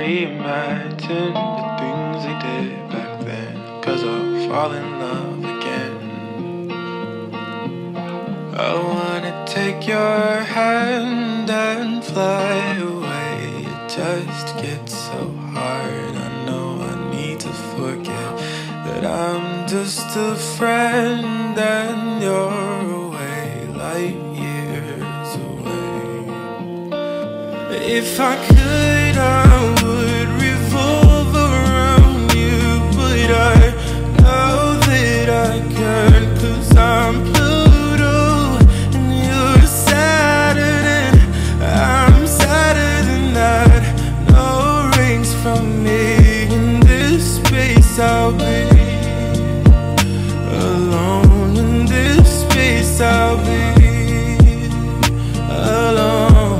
reimagine the things they did back then, 'cause I'll fall in love again. I wanna take your hand and fly away. It just gets so hard. I know I need to forget that I'm just a friend and you're away, light years away. If I could, I would revolve around you, but I know that I can't, 'cause I'm Pluto and you're Saturn and I'm sadder than that. No rings from me. In this space I'll be alone. In this space I'll be alone.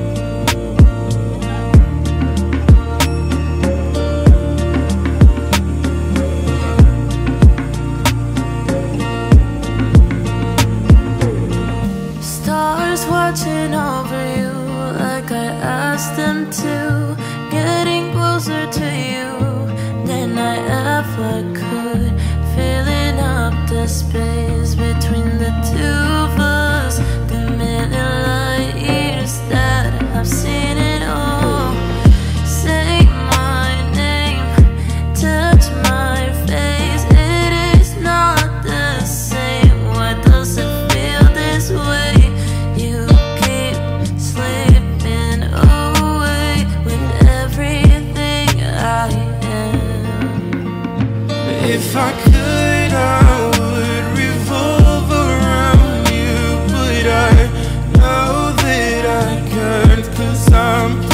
Stars watching over you like I asked them to, getting closer to you than I ever could, filling up the space between the two of us, the million light years that I've seen it all. Say my name, touch my face, it is not the same. Why does it feel this way? You keep slipping away with everything I am. If I could, I would revolve around you, but I know that I can't, 'cause I'm